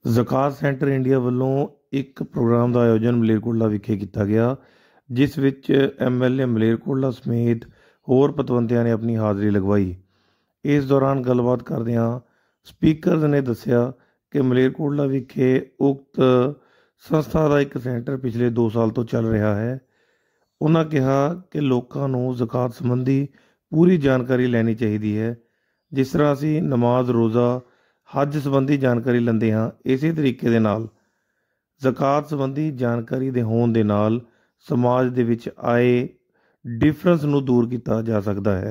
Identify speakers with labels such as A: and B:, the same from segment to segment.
A: ज़कात centre India ਵੱਲੋਂ ਇੱਕ ਪ੍ਰੋਗਰਾਮ ਦਾ ਆਯੋਜਨ ਮਲੇਰਕੋਟਲਾ ਵਿਖੇ ਕੀਤਾ ਗਿਆ, ਜਿਸ ਵਿੱਚ MLA ਮਲੇਰਕੋਟਲਾ ਸਮੇਤ ਹੋਰ ਪਤਵੰਤਿਆਂ ਨੇ ਆਪਣੀ ਹਾਜ਼ਰੀ ਲਗਵਾਈ। ਇਸ ਦੌਰਾਨ ਗੱਲਬਾਤ ਕਰਦਿਆਂ ਸਪੀਕਰ ਨੇ ਦੱਸਿਆ ਕਿ ਮਲੇਰਕੋਟਲਾ ਵਿਖੇ ਉਕਤ ਸੰਸਥਾ ਦਾ ਇੱਕ ਸੈਂਟਰ ਪਿਛਲੇ 2 ਸਾਲ ਤੋਂ ਚੱਲ ਰਿਹਾ ਹੈ। ਉਹਨਾਂ ਕਿਹਾ ਕਿ ਲੋਕਾਂ ਨੂੰ ज़कात ਸੰਬੰਧੀ ਪੂਰੀ ਜਾਣਕਾਰੀ ਲੈਣੀ ਚਾਹੀਦੀ ਹੈ। ਜਿਸ ਤਰ੍ਹਾਂ ਅਸੀਂ ਨਮਾਜ਼, ਰੋਜ਼ਾ, ਹੱਜ ਸੰਬੰਧੀ ਜਾਣਕਾਰੀ ਲੈਂਦੇ ਹਾਂ, ਇਸੇ ਤਰੀਕੇ ਦੇ ਨਾਲ ज़कात ਸੰਬੰਧੀ ਜਾਣਕਾਰੀ ਦੇ ਹੋਣ ਦੇ ਨਾਲ समाज ਦੇ ਵਿੱਚ आए डिफरेंस ਨੂੰ दूर किया जा सकता है।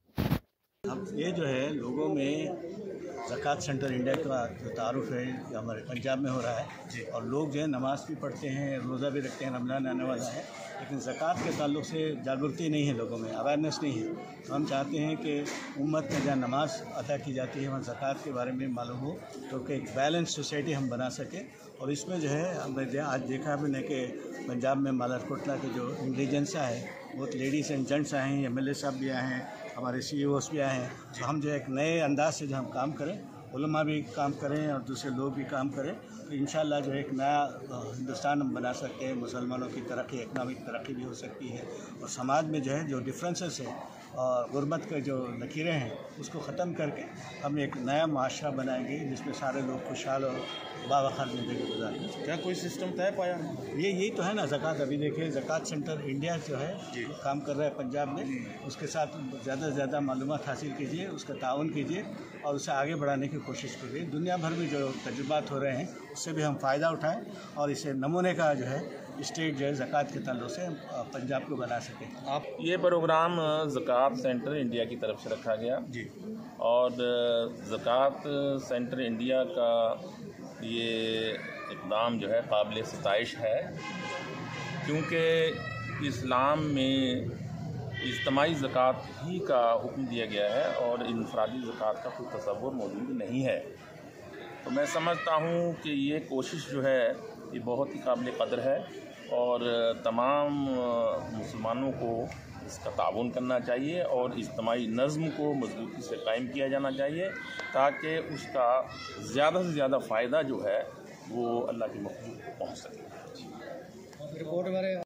B: अब ये जो है लोगों में ज़कात सेंटर इंडिया का जो तारुफ है जो हमारे पंजाब में हो रहा है और लोग जो है नमाज़ भी पढ़ते हैं, रोज़ा भी रखते हैं, रमज़ान आने वाला है, लेकिन ज़कात के ताल्लुक़ से जागरूकता नहीं है, लोगों में अवेयरनेस नहीं है। तो हम चाहते हैं कि उम्मत में जहाँ नमाज़ अदा की जाती है वहाँ ज़कात के बारे में मालूम हो, तो कि एक बैलेंस सोसाइटी हम बना सकें। और इसमें जो है हमने आज देखा मैंने कि पंजाब में मलरकोटला के जो इंटेलिजेंस है बहुत लेडीज़ एंड जेंट्स आए हैं, MLA साहब भी आए हैं, हमारे CEOs भी आए हैं। तो हम जो है एक नए अंदाज से जो हम काम करें, उलमा भी काम करें और दूसरे लोग भी काम करें, तो इंशाल्लाह जो है एक नया हिंदुस्तान हम बना सकते हैं। मुसलमानों की तरक्की, इकनॉमिक तरक्की भी हो सकती है और समाज में जो है जो डिफरेंसेस है और गुर्बत के जो लकीरें हैं उसको ख़त्म करके हम एक नया माशरा बनाएंगे जिसमें सारे लोग खुशहाल और बावखर ज़िंदगी गुजारें।
C: क्या कोई सिस्टम तय पाया?
B: यही तो है ना ज़कात। अभी देखिए ज़कात सेंटर इंडिया जो है काम कर रहा है पंजाब में, उसके साथ ज़्यादा से ज़्यादा मालूमात हासिल कीजिए, उसका ताउन कीजिए और उसे आगे बढ़ाने की कोशिश कीजिए। दुनिया भर में जो तजुर्बात हो रहे हैं उससे भी हम फ़ायदा उठाएं और इसे नमूने का जो है स्टेट जो है ज़कात के ताल्लुक़ से पंजाब को बना सकें।
C: आप ये प्रोग्राम ज़कात सेंटर इंडिया की तरफ से रखा गया
B: जी,
C: और ज़कात सेंटर इंडिया का ये इक़दाम जो है काबिल सताइश है, क्योंकि इस्लाम में इज्तमाही ज़कात ही का हुक्म दिया गया है और इनफरादी ज़कात का कोई तसव्वुर मौजूद नहीं है। तो मैं समझता हूँ कि ये कोशिश जो है ये बहुत ही काबिल क़द्र है और तमाम मुसलमानों को इसका ताउन करना चाहिए और इज्तमाही नज़्म को मजबूती से कायम किया जाना चाहिए ताकि उसका ज़्यादा से ज़्यादा फ़ायदा जो है वो अल्लाह की मखलूक पहुँच सके।